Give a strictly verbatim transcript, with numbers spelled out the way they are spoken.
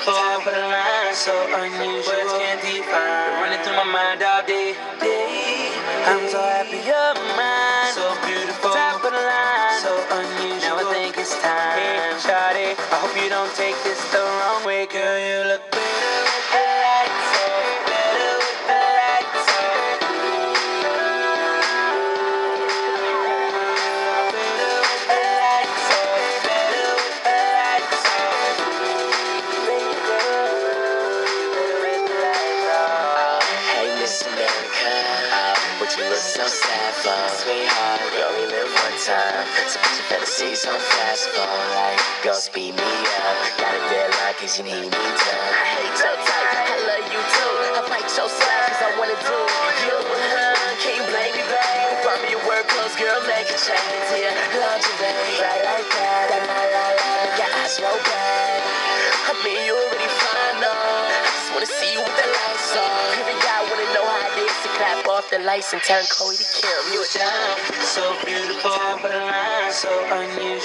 beautiful. Top of the line, so unusual. Words can't define. Running through my mind all day, day. I'm so happy you're mine. So beautiful. Top of the line, so unusual. Now I think it's time. Hey, shawty, I hope you don't take this the wrong way, girl. You look better with the lights off. Better with the lights off. Better with the lights off. Better with the lights off. Baby girl, you better with the lights off. Hey, Miss America, would you look so sad for? Sweetheart, we only live one time, so put your fantasies on fast forward. Like, go speed me up. Got a deadline cause you need me done. I hate your type, I love you too. I fight your side cause I wanna do you. Can't blame me, babe. Brought me your work clothes, girl, make a change here. Lingerie, right like that. La la la la, make your eyes roll back. I mean, you already fine, no. I just wanna see you with the lights on. Every guy wanna know how it is to clap off the lights and turn Chloe to Kim. You a dime, So beautiful, top of the line, so unusual.